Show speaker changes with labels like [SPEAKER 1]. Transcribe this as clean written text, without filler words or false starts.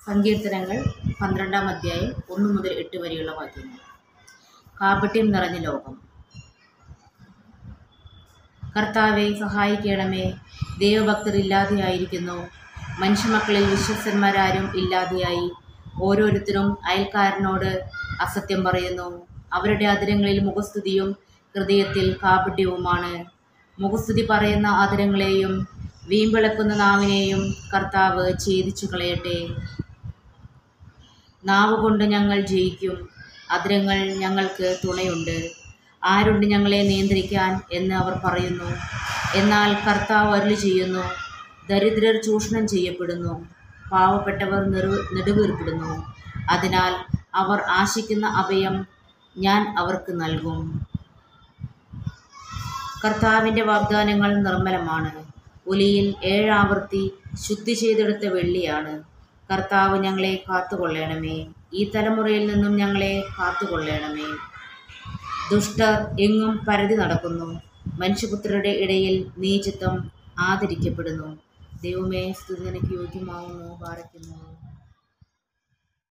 [SPEAKER 1] സങ്കീർത്തനങ്ങൾ 12-ാം അധ്യായം 1 മുതൽ 8 വരെയുള്ള വാക്യങ്ങൾ. കാപട്യം നിറഞ്ഞ ലോകം. കർത്താവെ, സഹായിക്കണമേ. ദൈവഭക്തർ ഇല്ലാതെയായിരിക്കുന്നു. മനുഷ്യമക്കളിൽ വിശ്വസ്തന്മാരാരും ഇല്ലാതെയായി. ഓരോരുത്തരും അയൽക്കാരനോട് അസത്യം പറയുന്നു. അവരുടെ അധരങ്ങളിൽ മുഖസ്തുതിയും ഹൃദയത്തിൽ കാപട്യവുമാണ്. മുഖസ്തുതി പറയുന്ന അധരങ്ങളെയും വീമ്പിളക്കുന്ന നാവിനെയും കർത്താവ് ഛേദിച്ചു കളയട്ടെ. നാവ് കൊണ്ട് ഞങ്ങൾ ജയിക്കും, അധരങ്ങൾ ഞങ്ങൾക്ക് തുണയുണ്ട്. ആരുണ്ട് ഞങ്ങളെ നിയന്ത്രിക്കാൻ എന്ന് അവർ പറയുന്നു. എന്നാൽ കർത്താവ് അരുളി ചെയ്യുന്നു, ദരിദ്രർ ചൂഷണം ചെയ്യപ്പെടുന്നു, പാവപ്പെട്ടവർ നെടുവീർപ്പിടുന്നു. അതിനാൽ അവർ ആശിക്കുന്ന അഭയം ഞാൻ അവർക്ക് നൽകും. കർത്താവിൻ്റെ വാഗ്ദാനങ്ങൾ നിർമ്മലമാണ്. ഉലിയിൽ 7 ആവർത്തി ശുദ്ധി ചെയ്തെടുത്ത വെള്ളിയാണ്. കർത്താവ് ഞങ്ങളെ കാത്തുകൊള്ളണമേ. ഈ തലമുറയിൽ നിന്നും ഞങ്ങളെ കാത്തുകൊള്ളണമേ. ദുഷ്ടർ എങ്ങും പരതി നടക്കുന്നു. മനുഷ്യപുത്രരുടെ ഇടയിൽ നീചത്വം ആദരിക്കപ്പെടുന്നു. ദൈവമേ, സ്തുതി നിനക്ക് യോഗ്യമാവുന്നു. പാറയ്ക്കുന്നു.